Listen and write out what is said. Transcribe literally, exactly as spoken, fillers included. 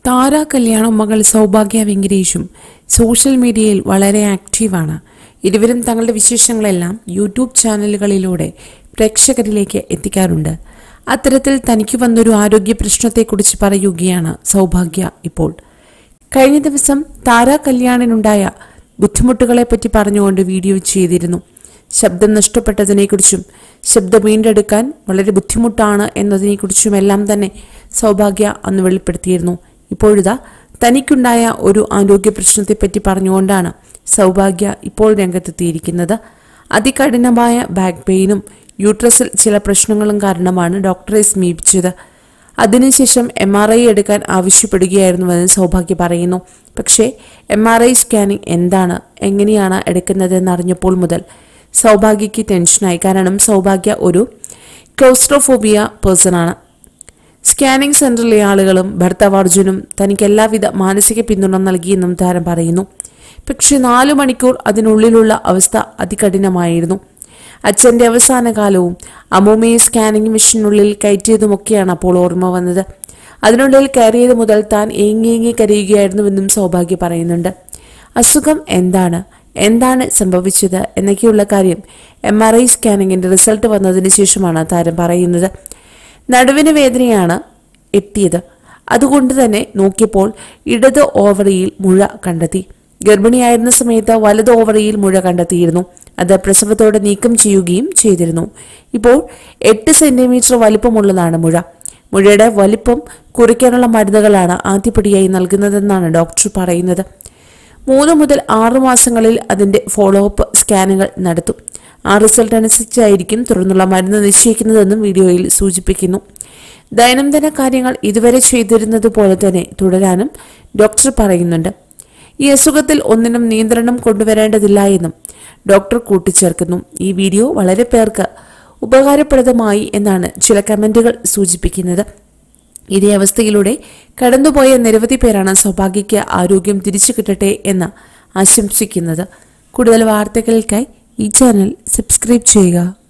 താര കല്യാണം മകൾ സൗഭാഗ്യ വെങ്കിടേഷും സോഷ്യൽ മീഡിയയിൽ വളരെ ആക്റ്റീവാണ്. ഇരുവരും തങ്ങളുടെ വിശേഷങ്ങളെല്ലാം യൂട്യൂബ് ചാനലുകളിലൂടെ പ്രേക്ഷകരിലേക്ക് എത്തിക്കാറുണ്ട്. അത്തരത്തിൽ തനിക്ക് വന്നൊരു ആരോഗ്യ പ്രശ്നത്തെക്കുറിച്ച് പറയുകയാണ് സൗഭാഗ്യ ഇപ്പോൾ. കഴിഞ്ഞ ദിവസം താര കല്യാണിനുണ്ടായ ബുദ്ധിമുട്ടുകളെപ്പറ്റി പറഞ്ഞുകൊണ്ട് വീഡിയോ ചെയ്തിരുന്നു. ശബ്ദം നഷ്ടപ്പെട്ടതിനെക്കുറിച്ചും ശബ്ദം വീണ്ടെടുക്കാൻ വളരെ ബുദ്ധിമുട്ടാണ് എന്നതിനെക്കുറിച്ചുമെല്ലാം തന്നെ സൗഭാഗ്യ അന്ന് വെളിപ്പെടുത്തിയിരുന്നു. ഇപ്പോഴിതാ തനിക്കുണ്ടായ ഒരു ആരോഗ്യ പ്രശ്നത്തെപ്പറ്റി പറഞ്ഞുകൊണ്ടാണ് സൗഭാഗ്യ ഇപ്പോൾ രംഗത്തെത്തിയിരിക്കുന്നത്. അതികഠിനമായ ബാക്ക് പെയിനും യൂട്രസിൽ ചില പ്രശ്നങ്ങളും കാരണമാണ് ഡോക്ടറെ സമീപിച്ചത്. അതിനുശേഷം എം ആർ ഐ എടുക്കാൻ ആവശ്യപ്പെടുകയായിരുന്നുവെന്ന് സൗഭാഗ്യ പറയുന്നു. പക്ഷേ എം ആർ ഐ സ്കാനിങ് എന്താണ്, എങ്ങനെയാണ് എടുക്കുന്നതെന്ന് അറിഞ്ഞപ്പോൾ മുതൽ സൗഭാഗ്യയ്ക്ക് ടെൻഷനായി. കാരണം സൗഭാഗ്യ ഒരു ക്ലോസ്ട്രോഫോബിയ പേഴ്സണാണ്. സ്കാനിംഗ് സെന്ററിലെ ആളുകളും ഭർത്താവ് അർജുനും തനിക്ക് എല്ലാവിധ മാനസിക പിന്തുണ നൽകിയെന്നും താരം പറയുന്നു. പക്ഷെ നാലു മണിക്കൂർ അതിനുള്ളിലുള്ള അവസ്ഥ അതികഠിനമായിരുന്നു. അച്ഛൻ്റെ അവസാന കാലവും അമ്മൂമ്മയെ സ്കാനിംഗ് മെഷീനുള്ളിൽ കയറ്റിയതുമൊക്കെയാണ് അപ്പോൾ ഓർമ്മ വന്നത്. അതിനുള്ളിൽ കയറിയത് മുതൽ താൻ ഏങ്ങേങ്ങി കരയുകയായിരുന്നുവെന്നും സൗഭാഗ്യ പറയുന്നുണ്ട്. അസുഖം എന്താണ്, എന്താണ് സംഭവിച്ചത് എന്നൊക്കെയുള്ള കാര്യം എം ആർ ഐ സ്കാനിങ്ങിൻ്റെ റിസൾട്ട് വന്നതിന് ശേഷമാണ് താരം പറയുന്നത്. നടുവിന് വേദനയാണ് എത്തിയത്. അതുകൊണ്ട് തന്നെ നോക്കിയപ്പോൾ ഇടത് ഓവറിയിൽ മുഴ കണ്ടെത്തി. ഗർഭിണിയായിരുന്ന സമയത്ത് വലത് ഓവറിയിൽ മുഴ കണ്ടെത്തിയിരുന്നു. അത് പ്രസവത്തോടെ നീക്കം ചെയ്യുകയും ചെയ്തിരുന്നു. ഇപ്പോൾ എട്ട് സെന്റിമീറ്റർ വലിപ്പമുള്ളതാണ് മുഴ. മുഴയുടെ വലിപ്പം കുറയ്ക്കാനുള്ള മരുന്നുകളാണ് ആദ്യപടിയായി നൽകുന്നതെന്നാണ് ഡോക്ടർ പറയുന്നത്. മൂന്ന് മുതൽ ആറു മാസങ്ങളിൽ അതിന്റെ ഫോളോ അപ്പ് സ്കാനുകൾ നടത്തും. ആ റിസൾട്ട് അനുസരിച്ചായിരിക്കും തുടർന്നുള്ള മരുന്ന് നിശ്ചയിക്കുന്നതെന്നും വീഡിയോയിൽ സൂചിപ്പിക്കുന്നു. ദൈനംദിന കാര്യങ്ങൾ ഇതുവരെ ചെയ്തിരുന്നത് പോലെ തന്നെ തുടരാനും ഡോക്ടർ പറയുന്നുണ്ട്. ഈ അസുഖത്തിൽ ഒന്നിനും നിയന്ത്രണം കൊണ്ടുവരേണ്ടതില്ല എന്നും ഡോക്ടർ കൂട്ടിച്ചേർക്കുന്നു. ഈ വീഡിയോ വളരെ പേർക്ക് ഉപകാരപ്രദമായി എന്നാണ് ചില കമന്റുകൾ സൂചിപ്പിക്കുന്നത്. ഇതേ അവസ്ഥയിലൂടെ കടന്നുപോയ നിരവധി പേരാണ് സൗഭാഗ്യയ്ക്ക് ആരോഗ്യം തിരിച്ചു കിട്ടട്ടെ എന്ന് ആശംസിക്കുന്നത്. കൂടുതൽ വാർത്തകൾക്കായി ഈ ചാനൽ സബ്സ്ക്രൈബ് ചെയ്യുക.